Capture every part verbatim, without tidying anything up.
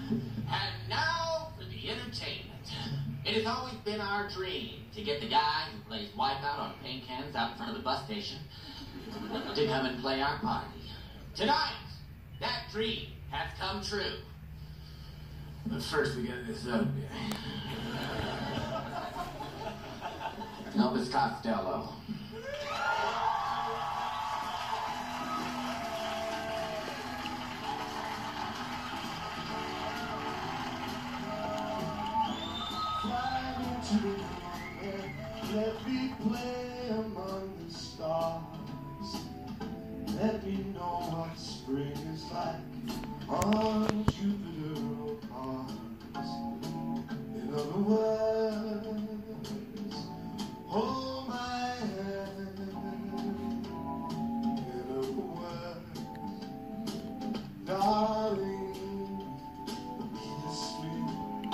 And now for the entertainment. It has always been our dream to get the guy who plays Wipeout on paint cans out in front of the bus station to come and play our party. Tonight, that dream has come true. But first we get this up here. Elvis Costello. Let me play among the stars. Let me know what spring is like on Jupiter or Mars. In other words, hold my hand. In other words, darling, kiss me.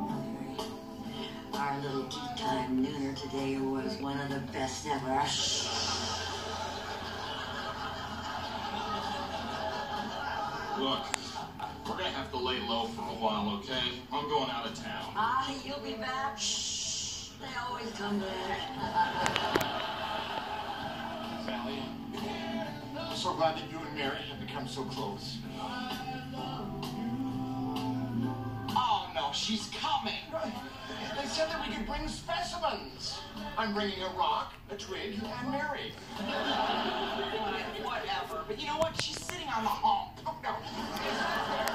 Our little tea time nooner today was one of the best ever. Look, we're gonna have to lay low for a while, okay? I'm going out of town. Ah, you'll be back. Shh. They always come back. Sally, I'm so glad that you and Mary have become so close. Oh, no, she's coming. They said that we could bring specimens. I'm bringing a rock, a twig, and Mary. Whatever, but you know what? She's sitting on the hump. Oh, no.